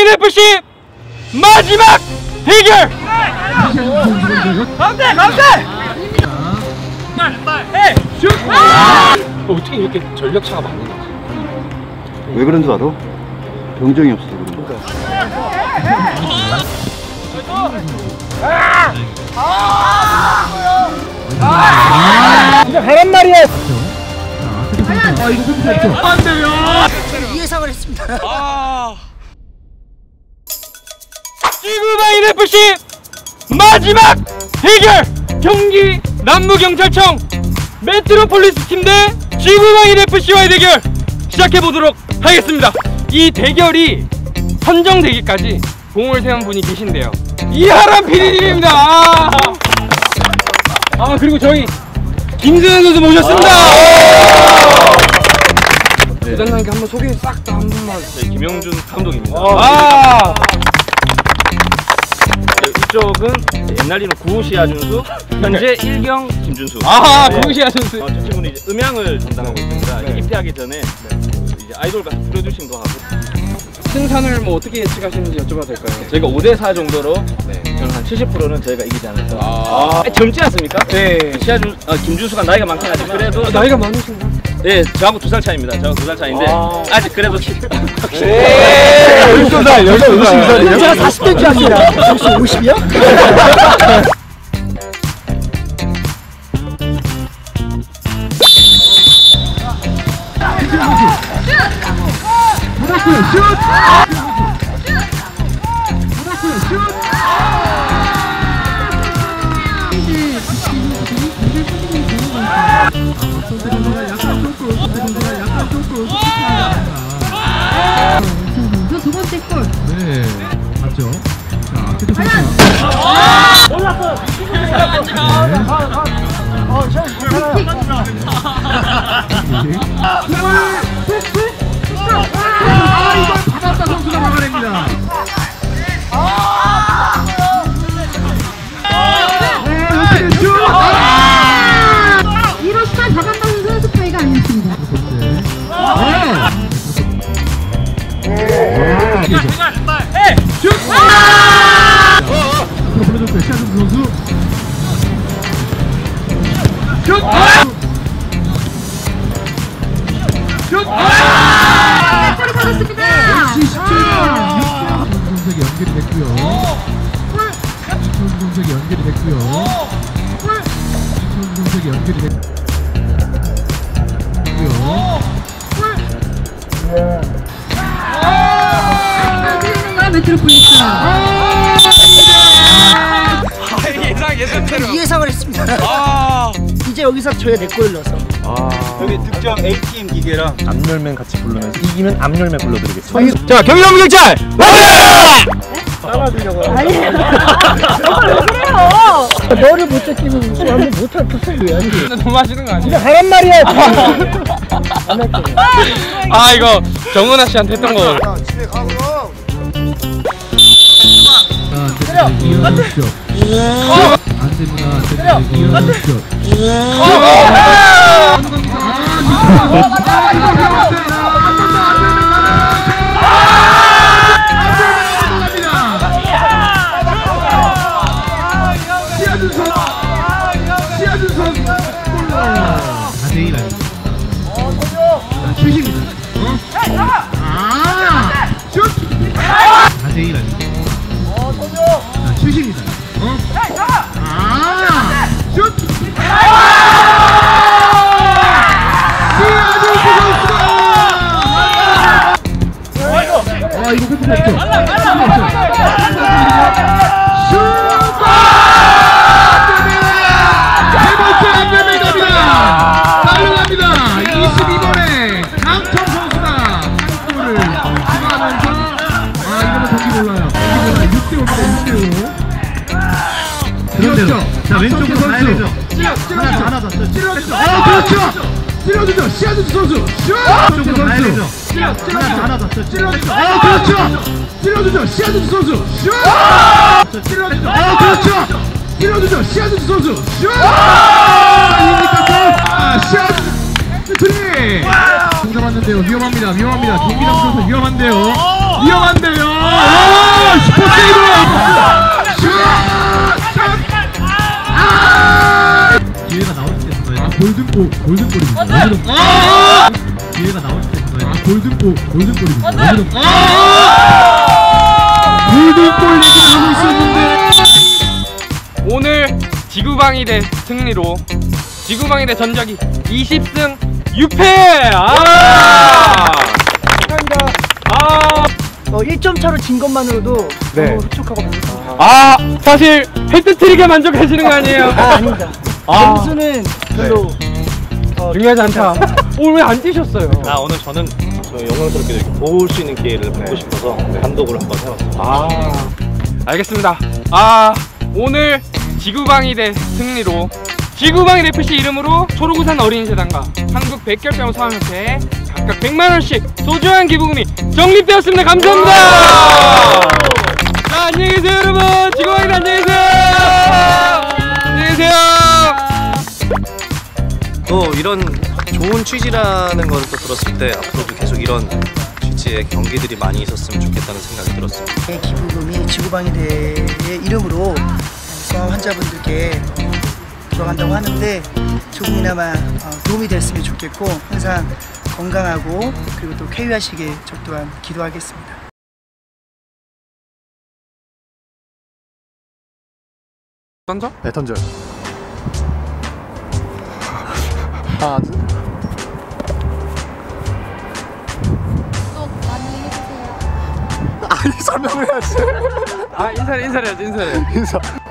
FC 마지막 대결! 가운데! 해! 슛! 어떻게 이렇게 전력차가 많이 나지? 왜 그런 줄 알아? 병정이 없어서 그런 거야. 진짜 가란 말이야! 이거 끝났죠? 안 돼요! 예상을 했습니다. 지구마인 FC 마지막 대결! 경기 남부경찰청 메트로폴리스 팀 대 지구마인 FC와의 대결 시작해보도록 하겠습니다. 이 대결이 선정되기까지 공을 세운 분이 계신데요. 이하람 PD님입니다. 그리고 저희 김승현 선수 모셨습니다. 부단장님께 한번 소개 싹 다 한 번만. 저희 김영준 감독입니다. 이쪽은 옛날에는 구시아 준수, 현재 1경 김준수. 구시아 준수. 저 친구는 이제 음향을 담당하고 있습니다. 입대하기 전에 이제 아이돌 같은 프로듀싱도 하고. 승산을 뭐 어떻게 예측하시는지 여쭤봐도 될까요? 저희가 5대4 정도로 저는 한 70%는 저희가 이기지 않을까. 젊지 않습니까? 네. 김준수가 나이가 많긴 하지만 그래도 나이가 많으신가요? 네, 저하고 2살 차이입니다. 저하고 2살 차이인데 아직 그래도 제가 40대인 줄 아십니다. 혹시 50이요? 두 번째 골. 네, 맞죠? 자, 계속 이걸 받았다 선수가 막아냅니다. 이로써 박한방 선수 플레이가 아니었습니다. 프로듀서 시아준 선수. 골을 받았습니다. 선수에게 연결이 됐고요. 선수에게 연결이 됐고요. 선수에게 연결이 됐고요. 메트로폴리스. 예상을 했습니다. 이제 여기서 저희가 4골을 넣어서 여기 득점 ATM 기계랑 앞열맨 같이 부르면서 이기면 앞열맨 불러드리겠습니다. 자, 경기 남부경찰 따라하려고요. 아니, 왜 그래요? 너를 못 잡히면 한번 못할 표정이야. 너무 하시는 거 아니에요? 가란 말이야. 이거 정은아 씨한테 했던 거. 집에 가고. 이어주십시오. 안 됩니다. 이어주십시오. 시아준 선수 4대1 아닙니다. 슛입니다. 슛! 4대1 아닙니다. 슛입니다. 슛! 시아준 선수가! 이거 끝났죠? 달려갑니다. 22번에 강청 선수가 한 골을 추가하면서 이거는 경기 몰라요. 6대5입니다. 6대5. 그렇죠. 자, 왼쪽으로 가야 되죠. 하나 더. 찔러주죠. 그렇죠. 찔러주죠. 시아준 선수. 왼쪽으로 가야 되죠. 하나 더. 찔러주죠. 그렇죠. 찔러주죠. 시아준 선수. 찔러주죠. 그렇죠. 찔러주죠. 시아준 선수. 시아준 트리! 공잡았는데요. 위험합니다. 경기남 선수 위험한데요. 골든볼입니다. 기회가 나올 때 골든볼입니다. 골든볼 얘기 나오고 있었는데 오늘 지구방위대 승리로 지구방위대 전적이 20승 6패! 축하합니다. 1점 차로 진 것만으로도 네. 너무 흡족하고 배고픕니다. 사실 헤트트릭에 만족하시는 거 아니에요? 아닙니다. 점수는 별로 중요하지 않다. 오늘 왜 안 뛰셨어요? 오늘 저는 영광스럽게 이렇게 도울 수 있는 기회를 받고 싶어서 감독을 한번 해봤습니다. 알겠습니다. 오늘 지구방위대 승리로 지구방위대 FC 이름으로 초록우산 어린이재단과 한국 백혈병 사업협회에 각각 100만원씩 소중한 기부금이 적립되었습니다. 감사합니다. 자, 안녕히 계세요 여러분. 지구방위대 안녕히 계세요. 안녕히 계세요. 또 이런 좋은 취지라는 걸 또 들었을 때 앞으로도 계속 이런 취지의 경기들이 많이 있었으면 좋겠다는 생각이 들었습니다. 이 기부금이 지구방위대의 이름으로 수학 환자분들께 들어간다고 하는데 조금이나마 도움이 됐으면 좋겠고 항상 건강하고 그리고 또 쾌유하시길 저 또한 기도하겠습니다. 던져? 네, 던져요. 하나, 둘. 구독 많이 해주세요. 아니, 설명을 해야지. 인사를 해야지. 인사.